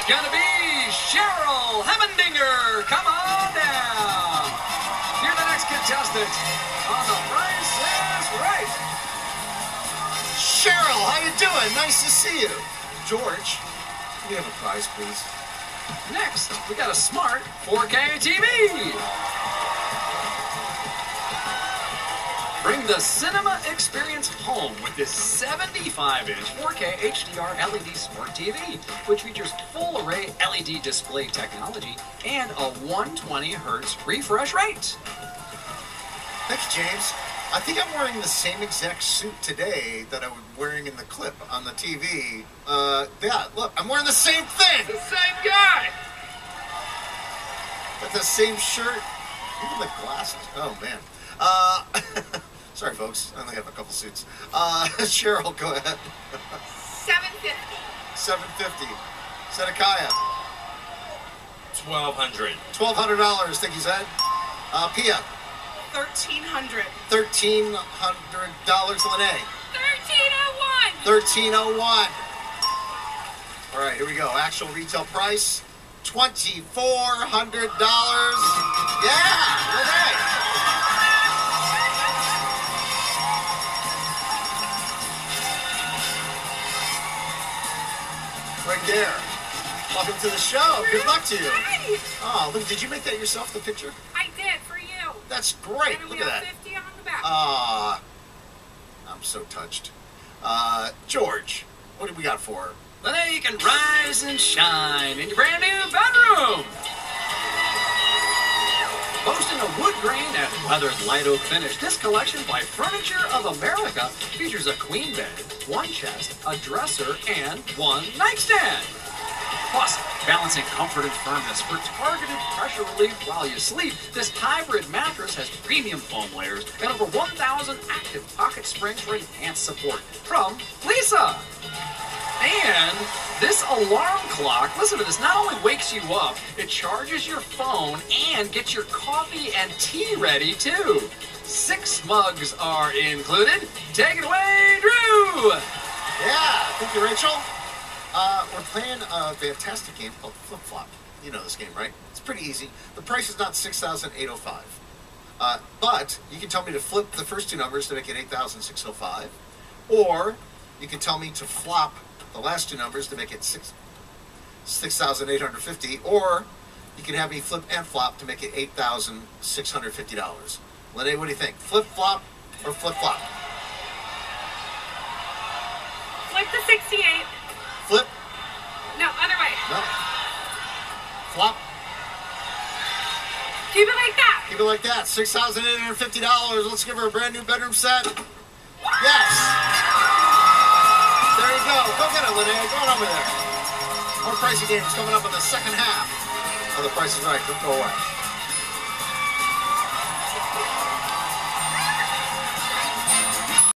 Gonna be Cheryl Hemmendinger. Come on down. You're the next contestant on The Price is Right. Cheryl, how you doing? Nice to see you. George, can you have a prize, please? Next, we got a smart 4K TV. Bring the cinema experience home with this 75-inch 4K HDR LED Smart TV, which features full array LED display technology and a 120 Hz refresh rate. Thanks, James. I think I'm wearing the same exact suit today that I was wearing in the clip on the TV. Yeah, look, I'm wearing the same thing. The same guy. With the same shirt. Even the glasses. Oh, man. Sorry, folks. I only have a couple suits. Cheryl, go ahead. $750. $750. Zedekiah. $1,200. $1,200, think you said. Pia. $1,300. $1,300. Lene. $1,301. $1,301. All right, here we go. Actual retail price, $2,400. Yeah, Lene. Right there. Welcome to the show. Good luck to you. Hi. Oh, look, did you make that yourself, the picture? I did for you. That's great. And Look we at have that. 50 on the back. I'm so touched. George, what do we got for her? Well, now you can rise and shine in your brand new bedroom. Boasting a wood grain and weathered light oak finish, this collection by Furniture of America features a queen bed, one chest, a dresser, and one nightstand. Plus, balancing comfort and firmness for targeted pressure relief while you sleep, this hybrid mattress has premium foam layers and over 1,000 active pocket springs for enhanced support. From Lisa. And this alarm clock, listen to this, not only wakes you up, it charges your phone and gets your coffee and tea ready too. 6 mugs are included. Take it away, Drew! Yeah, thank you, Rachel. We're playing a fantastic game called Flip Flop. You know this game, right? It's pretty easy. The price is not $6,805. But you can tell me to flip the first 2 numbers to make it $8,605. Or you can tell me to flop the last 2 numbers to make it $6,850. Or you can have me flip and flop to make it $8,650. Lene, what do you think? Flip flop or flip flop? Flip the 68. Flip? No, other way. No. Flop? Keep it like that. Keep it like that. $6,850. Let's give her a brand new bedroom set. Yes. There you go. Go get it, Lene. Go on over there. More pricey games coming up in the second half of The Price is Right. Don't go away.